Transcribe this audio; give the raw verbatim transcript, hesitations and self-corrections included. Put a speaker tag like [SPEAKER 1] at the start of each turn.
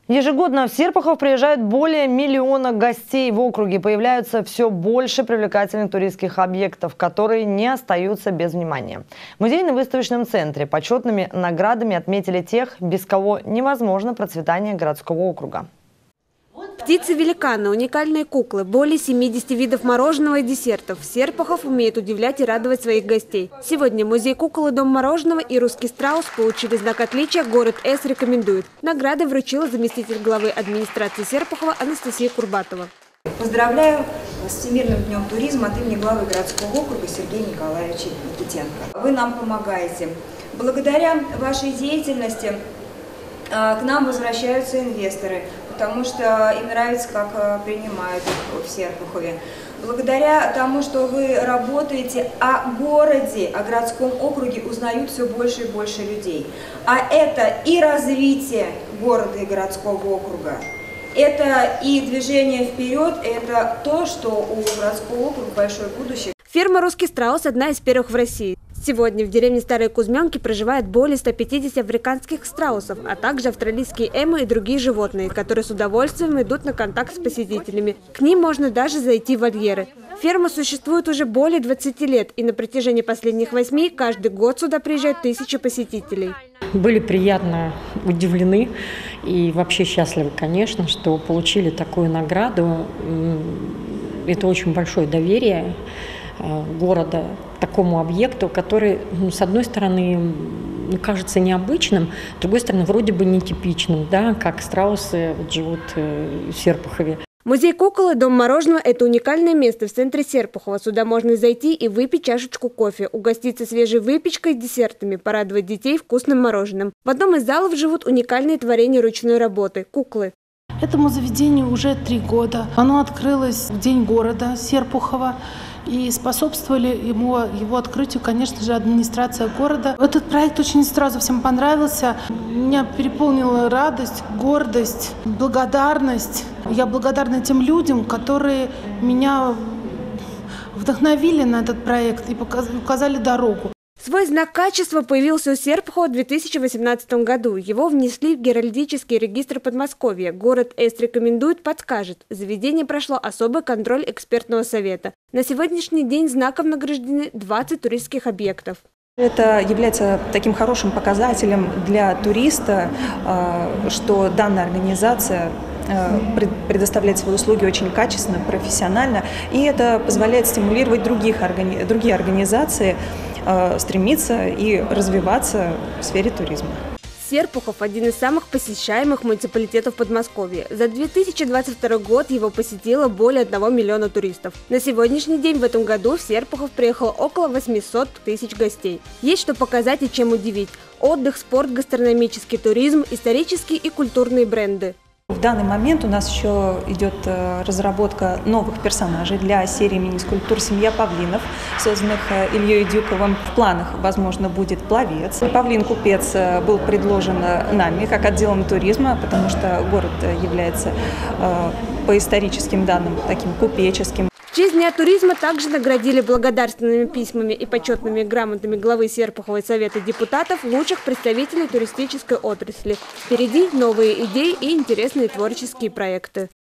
[SPEAKER 1] Ежегодно в Серпухов приезжают более миллиона гостей. В округе появляются все больше привлекательных туристских объектов, которые не остаются без внимания. В музейно-выставочном центре почетными наградами отметили тех, без кого невозможно процветание городского округа.
[SPEAKER 2] Птицы-великаны, уникальные куклы, более семидесяти видов мороженого и десертов. Серпухов умеет удивлять и радовать своих гостей. Сегодня музей кукол и дом мороженого и русский страус получили знак отличия «Город С рекомендует». Награды вручила заместитель главы администрации Серпухова Анастасия Курбатова.
[SPEAKER 3] Поздравляю с Всемирным днем туризма от имени главы городского округа Сергея Николаевича Никитенко. Вы нам помогаете. Благодаря вашей деятельности к нам возвращаются инвесторы, потому что им нравится, как принимают их в Серпухове. Благодаря тому, что вы работаете о городе, о городском округе, узнают все больше и больше людей. А это и развитие города и городского округа, это и движение вперед, это то, что у городского округа большое будущее.
[SPEAKER 2] Ферма «Русский страус» – одна из первых в России. Сегодня в деревне Старые Кузьмёнки проживает более ста пятидесяти африканских страусов, а также австралийские эмы и другие животные, которые с удовольствием идут на контакт с посетителями. К ним можно даже зайти в вольеры. Ферма существует уже более двадцати лет, и на протяжении последних восьми каждый год сюда приезжают тысячи посетителей.
[SPEAKER 4] Были приятно удивлены и вообще счастливы, конечно, что получили такую награду. Это очень большое доверие города к такому объекту, который, ну, с одной стороны, кажется необычным, с другой стороны, вроде бы нетипичным, да, как страусы вот живут в Серпухове.
[SPEAKER 2] Музей кукол и дом мороженого – это уникальное место в центре Серпухова. Сюда можно зайти и выпить чашечку кофе, угоститься свежей выпечкой и десертами, порадовать детей вкусным мороженым. В одном из залов живут уникальные творения ручной работы – куклы.
[SPEAKER 5] Этому заведению уже три года. Оно открылось в день города Серпухова. И способствовали ему, его открытию, конечно же, администрация города. Этот проект очень сразу всем понравился. Меня переполнила радость, гордость, благодарность. Я благодарна тем людям, которые меня вдохновили на этот проект и указали дорогу.
[SPEAKER 2] Свой знак качества появился у Серпухова в две тысячи восемнадцатом году. Его внесли в Геральдический регистр Подмосковья. Город С рекомендует, подскажет. Заведение прошло особый контроль экспертного совета. На сегодняшний день знаком награждены двадцать туристских объектов.
[SPEAKER 6] Это является таким хорошим показателем для туриста, что данная организация предоставляет свои услуги очень качественно, профессионально, и это позволяет стимулировать других, другие организации стремиться и развиваться в сфере туризма.
[SPEAKER 2] Серпухов – один из самых посещаемых муниципалитетов Подмосковья. За две тысячи двадцать второй год его посетило более одного миллиона туристов. На сегодняшний день в этом году в Серпухов приехало около восьмисот тысяч гостей. Есть что показать и чем удивить. Отдых, спорт, гастрономический туризм, исторические и культурные бренды.
[SPEAKER 6] В данный момент у нас еще идет разработка новых персонажей для серии мини-скульптур «Семья Павлинов», созданных Ильей Дюковым. В планах, возможно, будет пловец. Павлин-купец был предложен нами как отделом туризма, потому что город является по историческим данным таким купеческим.
[SPEAKER 2] В честь Дня туризма также наградили благодарственными письмами и почетными грамотами главы Серпухова и Совета депутатов лучших представителей туристической отрасли. Впереди новые идеи и интересные творческие проекты.